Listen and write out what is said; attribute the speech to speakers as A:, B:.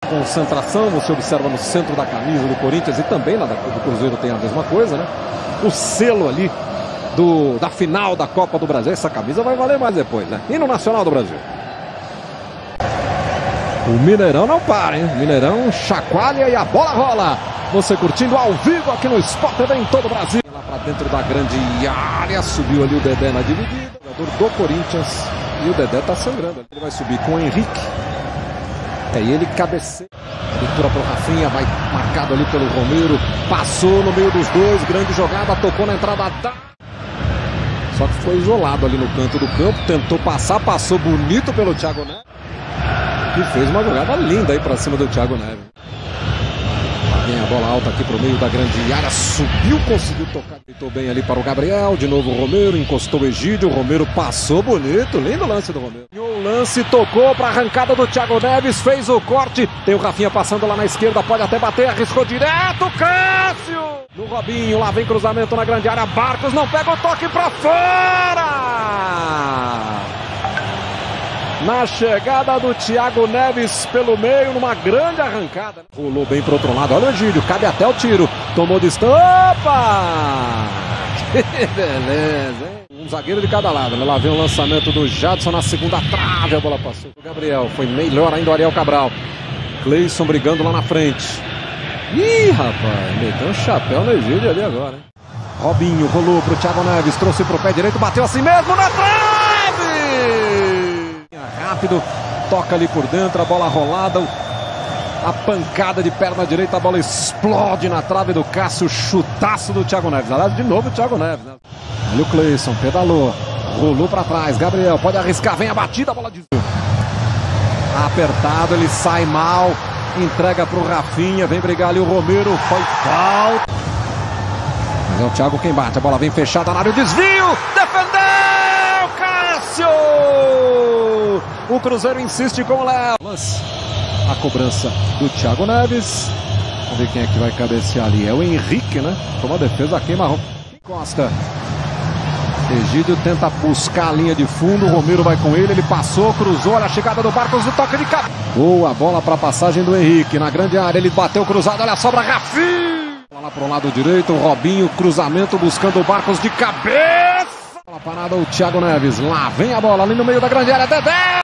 A: Concentração, você observa no centro da camisa do Corinthians e também na do Cruzeiro tem a mesma coisa, né? O selo ali da final da Copa do Brasil. Essa camisa vai valer mais depois, né? E no Nacional do Brasil. O Mineirão não para, hein? O Mineirão chacoalha e a bola rola. Você curtindo ao vivo aqui no Sport TV em todo o Brasil. Lá pra dentro da grande área, subiu ali o Dedé na dividida. O jogador do Corinthians e o Dedé tá sangrando. Ele vai subir com o Henrique. E ele cabeceia. Leitura pro Rafinha, vai marcado ali pelo Romero. Passou no meio dos dois, grande jogada, tocou na entrada da... Só que foi isolado ali no canto do campo, tentou passar, passou bonito pelo Thiago Neves. E fez uma jogada linda aí pra cima do Thiago Neves. Vem a bola alta aqui pro meio da grande área, subiu, conseguiu tocar. Deitou bem ali para o Gabriel, de novo o Romero, encostou o Egídio, o Romero passou bonito, lindo lance do Romero. E o lance tocou para a arrancada do Thiago Neves, fez o corte, tem o Rafinha passando lá na esquerda, pode até bater, arriscou direto, Cássio! No Robinho, lá vem cruzamento na grande área, Barcos não pega o toque para fora! Na chegada do Thiago Neves pelo meio, numa grande arrancada. Rolou bem pro outro lado, olha o Egídio, cabe até o tiro. Tomou distância. Opa! Que beleza, hein? Um zagueiro de cada lado. Lá vem o lançamento do Jadson na segunda trave. A bola passou. O Gabriel, foi melhor ainda o Ariel Cabral. Cleison brigando lá na frente. Ih, rapaz, meteu um chapéu no Egídio ali agora, hein? Robinho rolou pro Thiago Neves, trouxe pro pé direito, bateu assim mesmo na trave! Rápido, toca ali por dentro, a bola rolada, a pancada de perna direita, a bola explode na trave do Cássio, chutaço do Thiago Neves. Aliás, de novo o Thiago Neves, né? Olha o Cleison, pedalou, rolou pra trás, Gabriel pode arriscar, vem a batida, a bola desviou. Apertado, ele sai mal, entrega pro Rafinha, vem brigar ali o Romero, foi falta. Mas é o Thiago quem bate, a bola vem fechada na área, o desvio, defendeu, Cássio! O Cruzeiro insiste com o Léo. A cobrança do Thiago Neves. Vamos ver quem é que vai cabecear ali. É o Henrique, né? Toma a defesa, queima. Costa. Egídio tenta buscar a linha de fundo. O Romero vai com ele. Ele passou, cruzou. Olha a chegada do Barcos no toque de cabeça. Boa bola para a passagem do Henrique. Na grande área ele bateu cruzado. Olha a sobra, Rafinha. Lá para o lado direito. O Robinho, cruzamento buscando o Barcos de cabeça. Bola parada o Thiago Neves. Lá vem a bola ali no meio da grande área. Dedé.